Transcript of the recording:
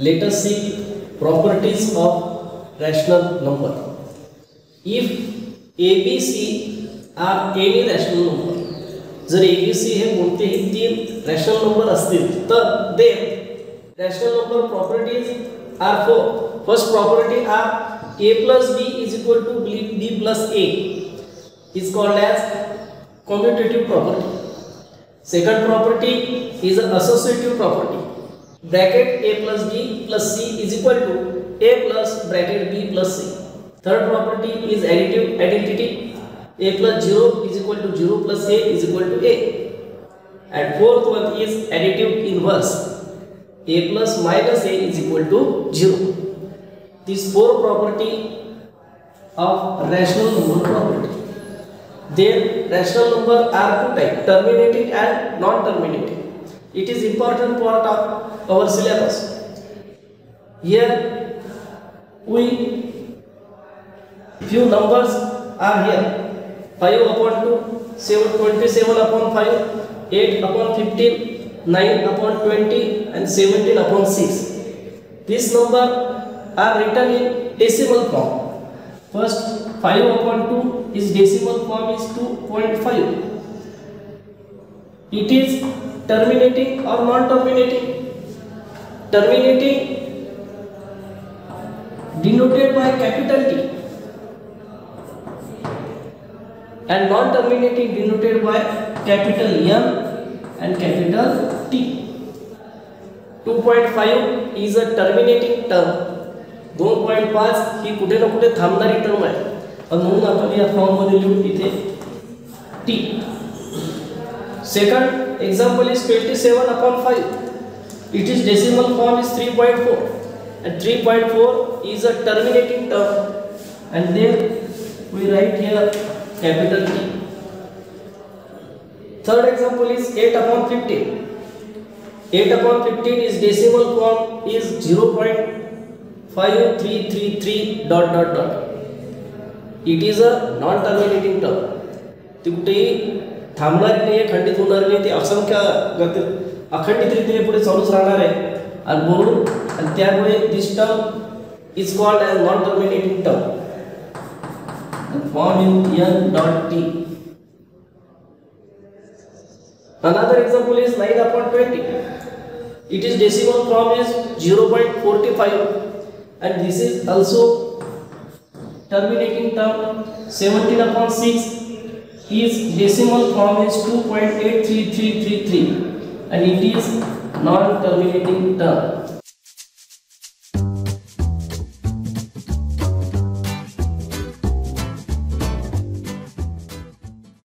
Let us see properties of rational number. If ABC are any rational number, जर ABC हे कोणतेही तीन rational number असतील तर then rational number properties are four. First property are A plus B is equal to B plus A is called as commutative property. Second property is an associative property. Bracket A plus B plus C is equal to A plus bracket B plus C. Third property is additive identity. A plus 0 is equal to 0 plus A is equal to A. And fourth one is additive inverse. A plus minus A is equal to 0. These four property of rational number property. Their rational number are two types, terminating and non-terminating. It is important part of our syllabus. Here we few numbers are here. 5 upon 2, 27 upon 5, 8 upon 15, 9 upon 20 and 17 upon 6. This number are written in decimal form. First 5 upon 2 is decimal form is 2.5. It is terminating or non-terminating. Terminating denoted by capital T and non-terminating denoted by capital M and capital T. 2.5 is a terminating term. 2.5 ही कुठे ना कुठे थांबणारी term आहे आणि म्हणून आपण या form मध्ये लिहू इथे T. Second example is 27 upon 5. It is decimal form is 3.4 and 3.4 is a terminating term and then we write here capital T. Third example is 8 upon 15. 8 upon 15 is decimal form is 0.5333 dot dot dot. It is a non-terminating term. ती कुठेही थांबणार नाही, खंडित होणार नाही, ती असंख्य अखंडित रीतीने पुढे चालूच राहणार आहे आणि म्हणून आणि त्यामुळे this term is called as non terminating term and form in n dot t. Another example is 9 upon 20. It is decimal form is 0.45 and this is also terminating term. 17 upon 6 is decimal form is 2.83333 and it is non-terminating term.